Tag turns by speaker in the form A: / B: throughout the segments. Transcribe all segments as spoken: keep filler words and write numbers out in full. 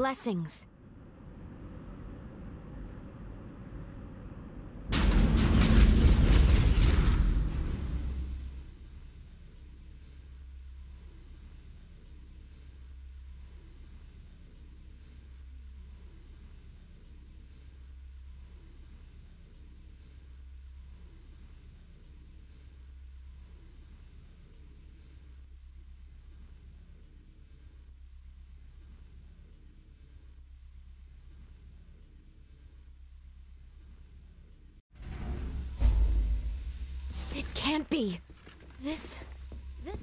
A: blessings. It can't be. This... this...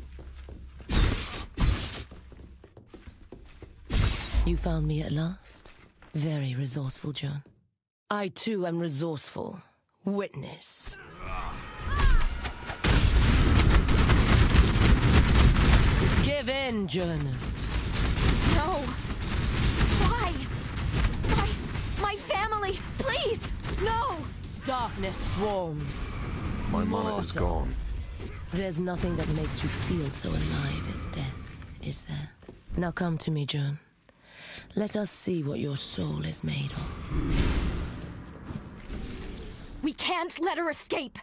B: You found me at last? Very resourceful, Joan. I too am resourceful. Witness. Give in, Joan.
A: No. Why? My... my family! Please! No!
B: Darkness swarms.
C: My mullet is gone.
B: There's nothing that makes you feel so alive as death, is there? Now come to me, Joan. Let us see what your soul is made of.
A: We can't let her escape!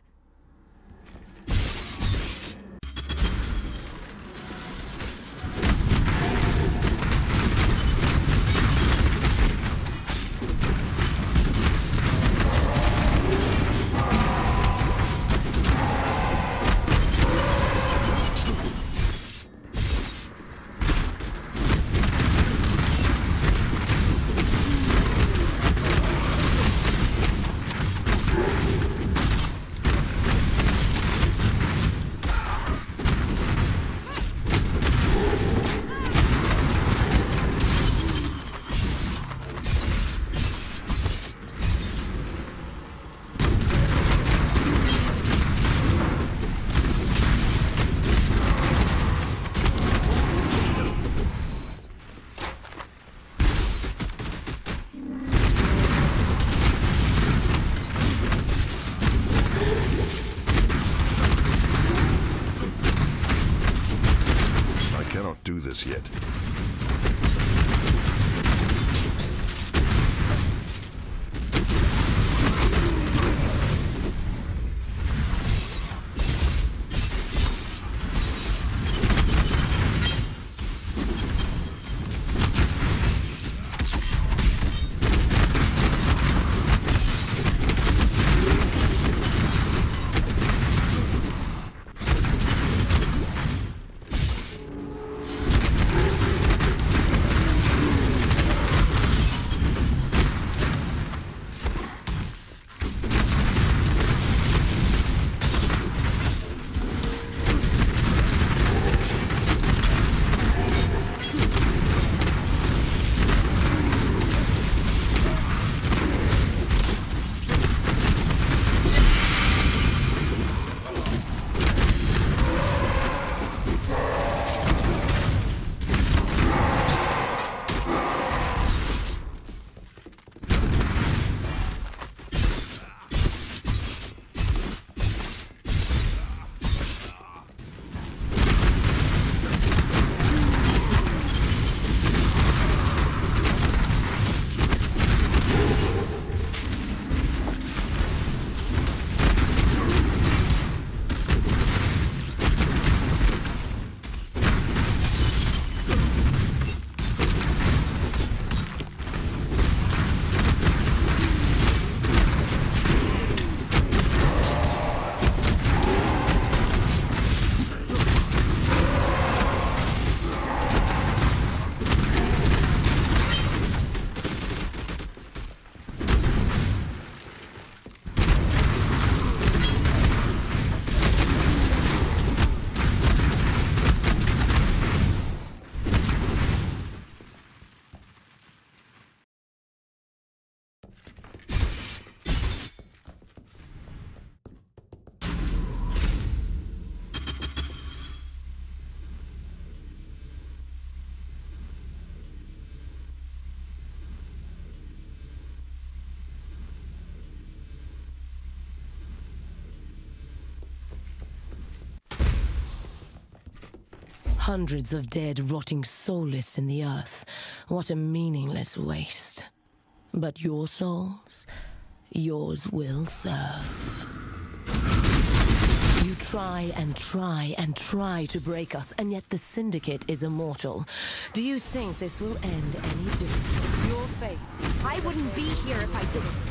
B: Hundreds of dead rotting soulless in the earth. What a meaningless waste. But your souls, yours will serve. You try and try and try to break us, and yet the Syndicate is immortal. Do you think this will end any differently? Your faith.
A: I wouldn't be here if I didn't.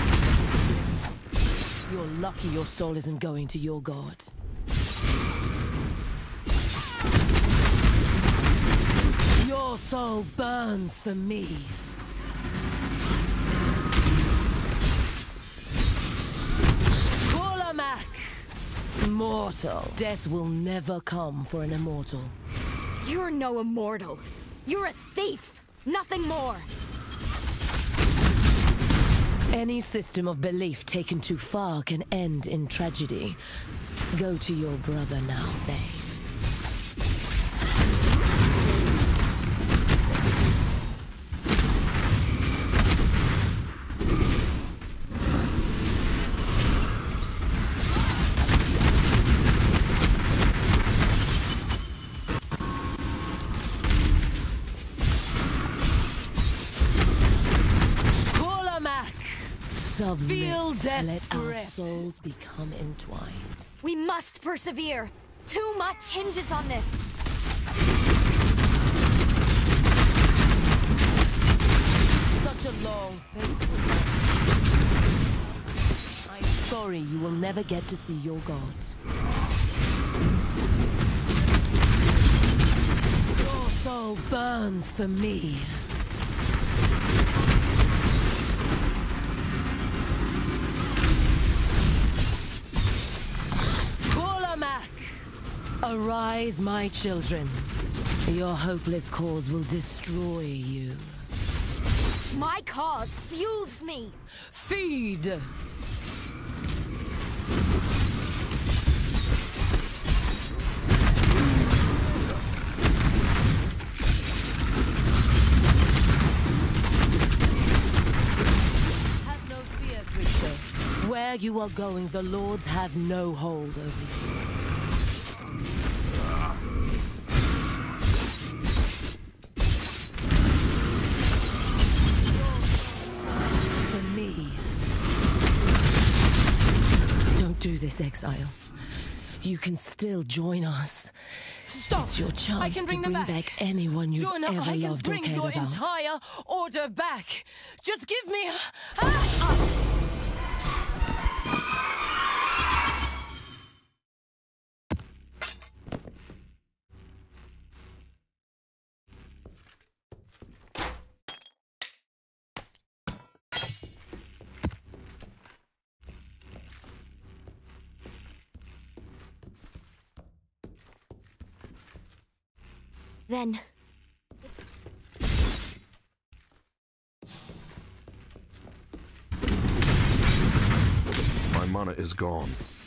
B: You're lucky your soul isn't going to your god. Your soul burns for me. Kulamak! Mortal. Death will never come for an immortal.
A: You're no immortal. You're a thief. Nothing more.
B: Any system of belief taken too far can end in tragedy. Go to your brother now, Thane. Feel death's grip. Let our souls become entwined.
A: We must persevere. Too much hinges on this.
B: Such a long, faithful life. I'm sorry you will never get to see your god. Your soul burns for me. Arise, my children. Your hopeless cause will destroy you.
A: My cause fuels me.
B: Feed! Have no fear, creature. Where you are going, the lords have no hold over you. Do this, exile. You can still join us.
D: Stop!
B: It's your chance
D: I can bring
B: to
D: them
B: bring
D: back.
B: back anyone you've
D: Joanna,
B: ever
D: I can
B: loved or
D: bring
B: cared
D: your
B: about.
D: entire order back. Just give me. Ah!
A: Then...
C: My mana is gone.